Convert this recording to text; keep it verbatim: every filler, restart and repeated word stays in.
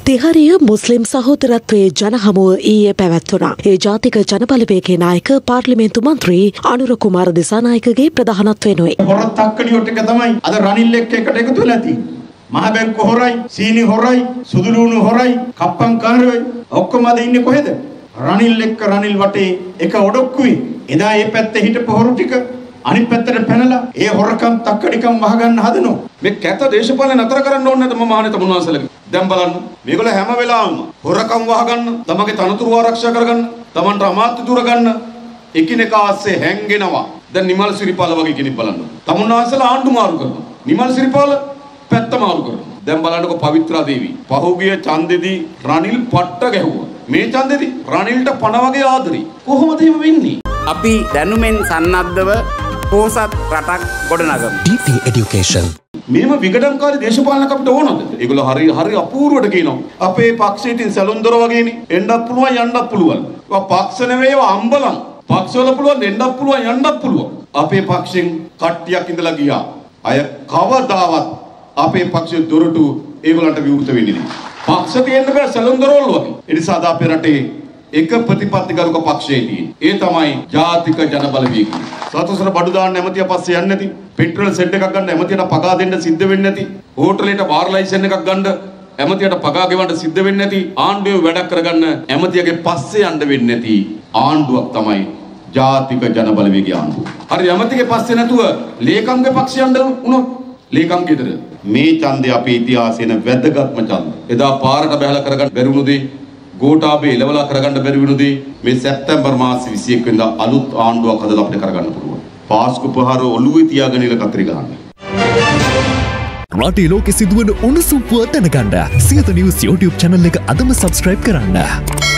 තිහරිය මුස්ලිම් සහෝදරත්වයේ ජනහමුව ඊයේ පැවැත්වුණා. ඒ ජාතික ජනබලවේගයේ නායක පාර්ලිමේන්තු මන්ත්‍රී අනුර කුමාර දිසානායකගේ ප්‍රධානත්වයෙනුයි. හොර තක්කඩියට එක තමයි අද රනිල් එක්ක එකට එකතු වෙලා තියෙන්නේ. මහ බැංකුව හොරයි, සීනි හොරයි, සුදු ලුණු හොරයි, කප්පම් කාරයයි ඔක්කොම අද ඉන්නේ කොහෙද? රනිල් එක්ක රනිල් වටේ එක ඔඩොක්කුවේ. එදා මේ පැත්තේ හිටපු හොරු ටික අනිත් පැත්තට පැනලා ඒ හොරකම් තක්කඩිකම් වහගන්න හදනවා. මේ කැත දේශපාලන නතර කරන්න ඕනේ නැත මම ආනේ තමුන්වහන්සේලගේ. දැන් බලන්න මේගොල්ලෝ හැම වෙලාවෙම හොරකම් වහගන්න, තමගේ තනතුරු ආරක්ෂා කරගන්න, තමන්ට අමාත්‍ය දුර ගන්න එකිනෙකා ආස්සේ හැංගෙනවා. දැන් නිමල් සිරිපාල වගේ කෙනෙක් බලන්න. තමුන්වහන්සේලා ආණ්ඩු මාරු කරනවා. නිමල් සිරිපාල පැත්ත මාරු කරනවා. දැන් බලන්නකො පවිත්‍රා දේවී පහුගිය ඡන්දෙදී රනිල් පට්ට ගැහුවා. මේ ඡන්දෙදී රනිල්ට පණ වගේ ආදරේ. කොහොමද එහෙම වෙන්නේ? අපි දැනුමෙන් සන්නද්ධව පෝසත් රටක් ගොඩනගමු. ඩී පී Education. මේම විගඩම්කාරී දේශපාලනයක් අපිට ඕනද? ඒගොල්ලෝ හරි හරි අපූර්වට කියනවා. අපේ පක්ෂයෙන් සැලොන්දර වගේනේ එන්නත් පුළුවන් යන්නත් පුළුවන්. ඒවා පක්ෂ නෙවෙයි ඒවා අම්බලම්. පක්ෂවල පුළුවන් එන්නත් පුළුවන් යන්නත් පුළුවන්. අපේ පක්ෂෙන් කට්ටියක් ඉඳලා ගියා. අය කවදාවත් අපේ පක්ෂයේ දොරටු ඒගොල්ලන්ට විවෘත වෙන්නේ නැහැ. පක්ෂ තියෙන්න බෑ සැලොන්දරවල වගේ. ඒ නිසා අද අපේ රටේ එක ප්‍රතිපත්තිගරුක පක්ෂයේදී ඒ තමයි ජාතික ජනබලවේගය. සතසර බඩු දාන්න ඇමතිය පස්සේ යන්නේ නැති, පෙට්‍රල් සෙට් එකක් ගන්න ඇමතියට පගා දෙන්න සිද්ධ වෙන්නේ නැති, හෝටලේට බාර් ලයිසන් එකක් ගන්න ඇමතියට පගා ගෙවන්න සිද්ධ වෙන්නේ නැති, ආණ්ඩුවේ වැඩක් කරගන්න ඇමතියගේ පස්සේ යන්න වෙන්නේ නැති ආණ්ඩුවක් තමයි ජාතික ජනබලවේගය ආණ්ඩුව. හරි ඇමතිගේ පස්සේ නැතුව ලේකම්ගේ පක්ෂය යන්න උනොත් ලේකම් ගෙදර මේ ඡන්දය අපේ ඉතිහාසයේ වැදගත්ම ඡන්ද. එදා පාරට බහලා කරගන්න බැරි වුණුදී ගෝඨාභය එලවලා කරගන්න බැරි වුණුදී මේ සැප්තැම්බර් මාසේ විසි එක වෙනිදා අලුත් ආණ්ඩුවක් හදලා අපිට කරගන්න පුළුවන්. පාස්කු පහර ඔළුවේ තියාගෙන ඉල කතරි ගහන්න. රටේ ලෝකෙ සිදුවන උණුසුම් පුවත් දැනගන්න සියත නිවුස් YouTube channel එක අදම subscribe කරන්න.